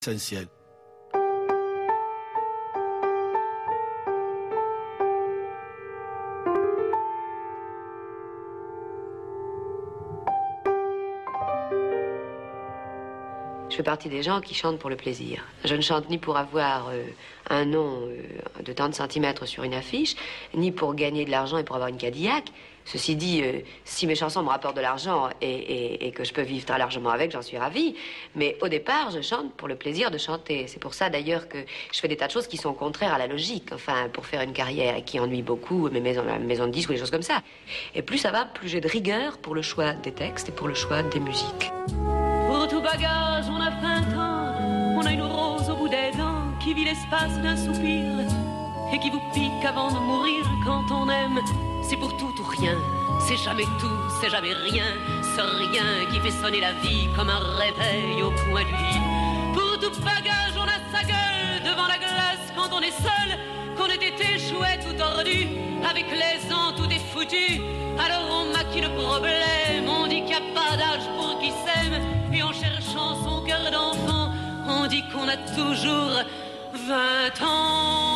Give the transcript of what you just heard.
essentiel. Je fais partie des gens qui chantent pour le plaisir. Je ne chante ni pour avoir un nom de tant de centimètres sur une affiche, ni pour gagner de l'argent et pour avoir une Cadillac. Ceci dit, si mes chansons me rapportent de l'argent et que je peux vivre très largement avec, j'en suis ravie. Mais au départ, je chante pour le plaisir de chanter. C'est pour ça d'ailleurs que je fais des tas de choses qui sont contraires à la logique. Enfin, pour faire une carrière et qui ennuie beaucoup mes maisons de disques ou des choses comme ça. Et plus ça va, plus j'ai de rigueur pour le choix des textes et pour le choix des musiques. Pour tout bagage, on a printemps, on a une rose au bout des dents qui vit l'espace d'un soupir et qui vous pique avant de mourir quand on aime. C'est pour tout ou rien, c'est jamais tout, c'est jamais rien, ce rien qui fait sonner la vie comme un réveil au coin du lit. Pour tout bagage, on a sa gueule devant la glace quand on est seul, qu'on ait été chouette ou tordu, avec les ans tout est foutu. Alors on maquille le problème, on dit qu'il n'y a pas d'âge pour qui s'aime. Et en cherchant son cœur d'enfant, on dit qu'on a toujours 20 ans.